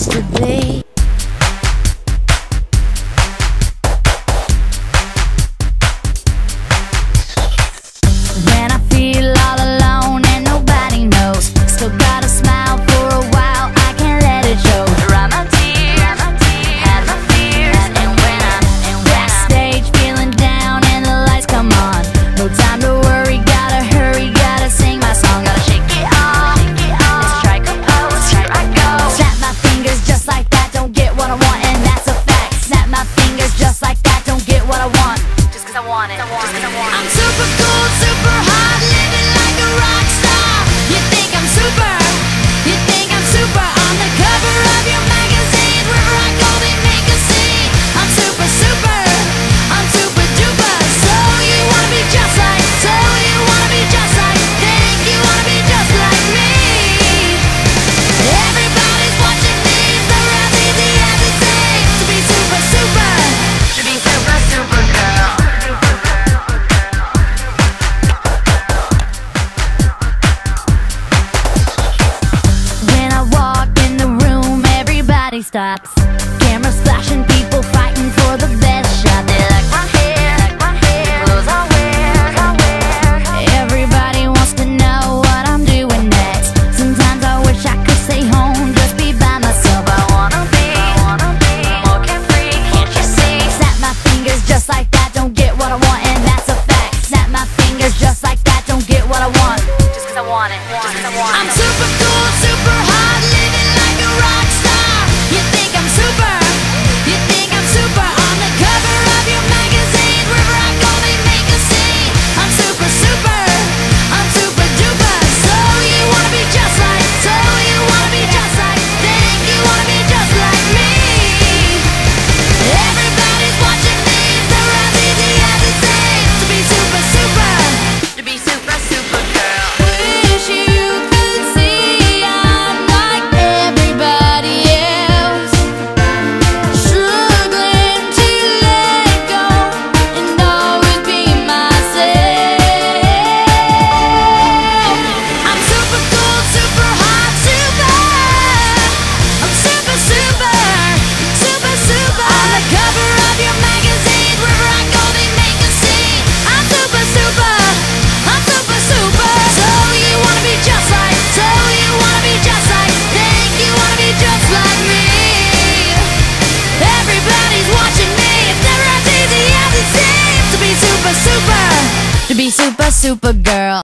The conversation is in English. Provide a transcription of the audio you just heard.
used to be. When I feel all alone and nobody knows, still got a smile for a while, I can't let it show. Dry my tears, hide my fears, and when I'm backstage feeling down and the lights come on, no time to worry, gotta hurry, gotta sing my song, gotta shake it off. Let's try compose, here I go. Snap my fingers just like that, don't get what I want, and that's a fact. Snap my fingers just like that, don't get what I want, just cause I want it, I'm super cool, super hot, living like a rock star. You think I'm super? You think I'm super? On the cover of your magazine, wherever I go they make a scene. I'm super, super, I'm super duper. So you wanna be just like, so you wanna be just like, think you wanna be just like me. Everybody's watching me, they're as easy as it seems to be super, super, to be super, super girl. When I walk in the room, everybody stops. Cameras flashing, people fighting for the best shot. They like my hair, clothes I wear. Everybody wants to know what I'm doing next. Sometimes I wish I could stay home, just be by myself. I wanna be more carefree, can't you see? Snap my fingers just like that, don't get what I want, and that's a fact. Snap my fingers just like that, don't get what I want, just cause I want it, I'm super cool, super hot, living like a rock star. You think I'm super? You think I'm super? On the cover of your magazine, wherever I go they make a scene. I'm super, super, I'm super duper. So you wanna be just like, so you wanna be just like, think you wanna be just like me. Everybody's watching me, they're as easy as it seems to be super, super, to be super, super girl. Wish you could see I'm like everybody else, struggling to let go and always be myself. I'm super cool, super hot, super, I'm super, super, super, super. On the cover of your magazine, wherever I go they make a scene. I'm super, super, I'm super, super. So you wanna be just like, so you wanna be just like, think you wanna be just like me. Everybody's watching me, they're as easy as it seems to be super, super, to be super, super girl.